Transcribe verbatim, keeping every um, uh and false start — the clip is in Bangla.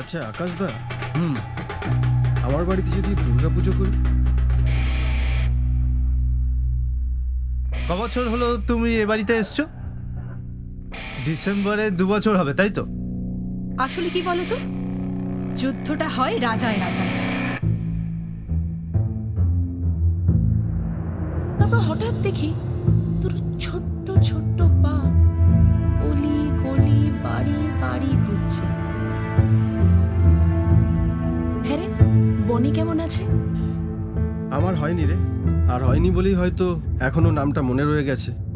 আচ্ছা আকাশ দা, হুম আমার বাড়িতে যদি দুর্গা পুজো করি? ক বছর হলো তুমি এ বাড়িতে এসছো? ডিসেম্বরে দু বছর হবে, তাই তো? আসলে কি বলো তো, যুদ্ধটা হয় রাজায় রাজায়। তারপর হঠাৎ দেখি তোর ছোট্ট ছোট্ট পা অলি গলি বাড়ি বাড়ি ঘুরছে। হ্যাঁ রে, বনি কেমন আছে? আমার হয়নি রে, আর হয়নি বলেই হয়তো এখনো নামটা মনে রয়ে গেছে।